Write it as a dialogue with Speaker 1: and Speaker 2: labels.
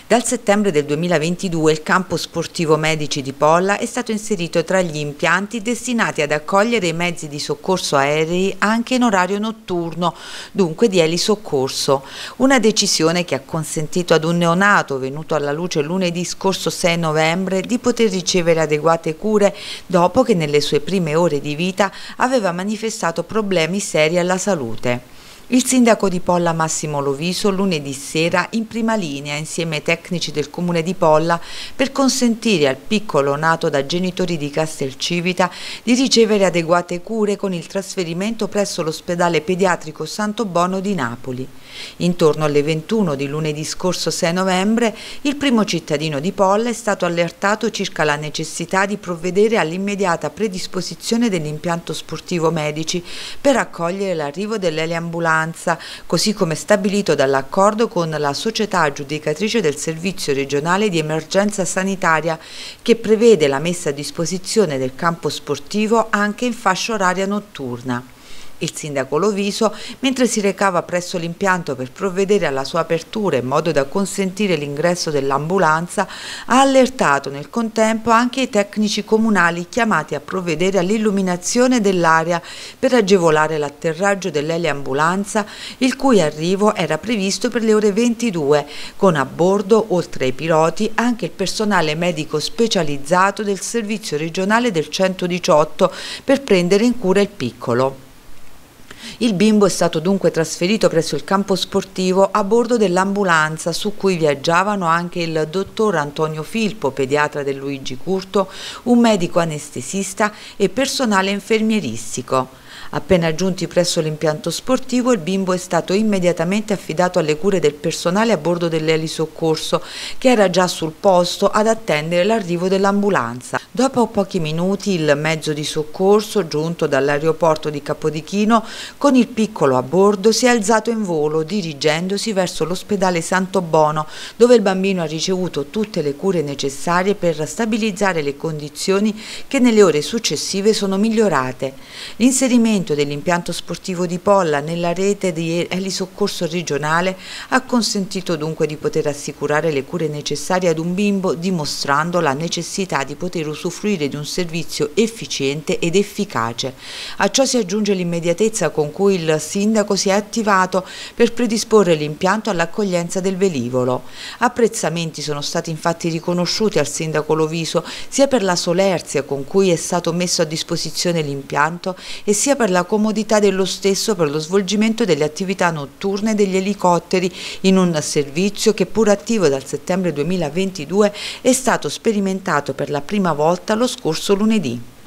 Speaker 1: Dal settembre del 2022 il campo sportivo Medici di Polla è stato inserito tra gli impianti destinati ad accogliere i mezzi di soccorso aerei anche in orario notturno, dunque di elisoccorso. Una decisione che ha consentito ad un neonato venuto alla luce lunedì scorso 6 novembre di poter ricevere adeguate cure dopo che nelle sue prime ore di vita aveva manifestato problemi seri alla salute. Il sindaco di Polla Massimo Loviso lunedì sera in prima linea insieme ai tecnici del comune di Polla per consentire al piccolo nato da genitori di Castelcivita di ricevere adeguate cure con il trasferimento presso l'ospedale pediatrico Santo Bono di Napoli. Intorno alle 21 di lunedì scorso 6 novembre il primo cittadino di Polla è stato allertato circa la necessità di provvedere all'immediata predisposizione dell'impianto sportivo Medici per accogliere l'arrivo dell'eliambulanza, così come stabilito dall'accordo con la società aggiudicatrice del servizio regionale di emergenza sanitaria, che prevede la messa a disposizione del campo sportivo anche in fascia oraria notturna. Il sindaco Loviso, mentre si recava presso l'impianto per provvedere alla sua apertura in modo da consentire l'ingresso dell'ambulanza, ha allertato nel contempo anche i tecnici comunali chiamati a provvedere all'illuminazione dell'area per agevolare l'atterraggio dell'eliambulanza, il cui arrivo era previsto per le ore 22, con a bordo, oltre ai piloti, anche il personale medico specializzato del servizio regionale del 118 per prendere in cura il piccolo. Il bimbo è stato dunque trasferito presso il campo sportivo a bordo dell'ambulanza su cui viaggiavano anche il dottor Antonio Filpo, pediatra del Luigi Curto, un medico anestesista e personale infermieristico. Appena giunti presso l'impianto sportivo, il bimbo è stato immediatamente affidato alle cure del personale a bordo dell'elisoccorso, che era già sul posto ad attendere l'arrivo dell'ambulanza. Dopo pochi minuti il mezzo di soccorso, giunto dall'aeroporto di Capodichino, con il piccolo a bordo, si è alzato in volo, dirigendosi verso l'ospedale Santo Bono, dove il bambino ha ricevuto tutte le cure necessarie per stabilizzare le condizioni che nelle ore successive sono migliorate. L'inserimento dell'impianto sportivo di Polla nella rete di elisoccorso regionale ha consentito dunque di poter assicurare le cure necessarie ad un bimbo, dimostrando la necessità di poter usufruire di un servizio efficiente ed efficace. A ciò si aggiunge l'immediatezza con cui il sindaco si è attivato per predisporre l'impianto all'accoglienza del velivolo. Apprezzamenti sono stati infatti riconosciuti al sindaco Loviso sia per la solerzia con cui è stato messo a disposizione l'impianto e sia per la comodità dello stesso per lo svolgimento delle attività notturne degli elicotteri in un servizio che, pur attivo dal settembre 2022, è stato sperimentato per la prima volta lo scorso lunedì.